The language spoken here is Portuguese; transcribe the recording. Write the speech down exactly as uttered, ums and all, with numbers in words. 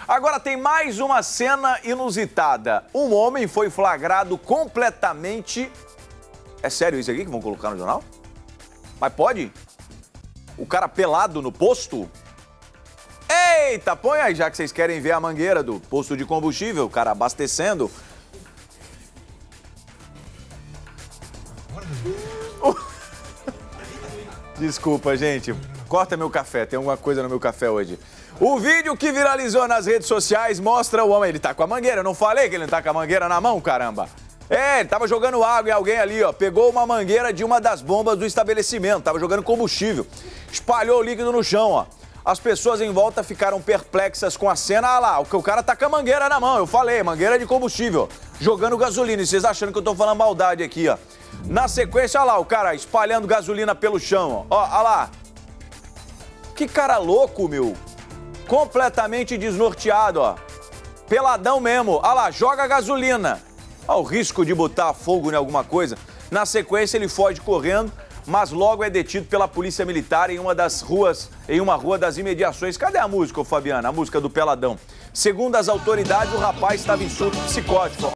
Agora tem mais uma cena inusitada. Um homem foi flagrado completamente... É sério isso aqui que vão colocar no jornal? Mas pode? O cara pelado no posto? Eita, põe aí, já que vocês querem ver a mangueira do posto de combustível, o cara abastecendo. Desculpa, gente. Corta meu café, tem alguma coisa no meu café hoje. O vídeo que viralizou nas redes sociais mostra o homem. Ele tá com a mangueira, eu não falei que ele não tá com a mangueira na mão, caramba. É, ele tava jogando água em alguém ali, ó. Pegou uma mangueira de uma das bombas do estabelecimento, tava jogando combustível. Espalhou o líquido no chão, ó. As pessoas em volta ficaram perplexas com a cena. Ah lá, o cara tá com a mangueira na mão, eu falei, mangueira de combustível, jogando gasolina. E vocês achando que eu tô falando maldade aqui, ó. Na sequência, olha lá, o cara espalhando gasolina pelo chão, ó. Ó, olha lá. Que cara louco, meu. Completamente desnorteado, ó. Peladão mesmo. Olha lá, joga gasolina. Olha o risco de botar fogo em alguma coisa. Na sequência, ele foge correndo, mas logo é detido pela polícia militar em uma das ruas, em uma rua das imediações. Cadê a música, ô Fabiana? A música do Peladão. Segundo as autoridades, o rapaz estava em surto psicótico.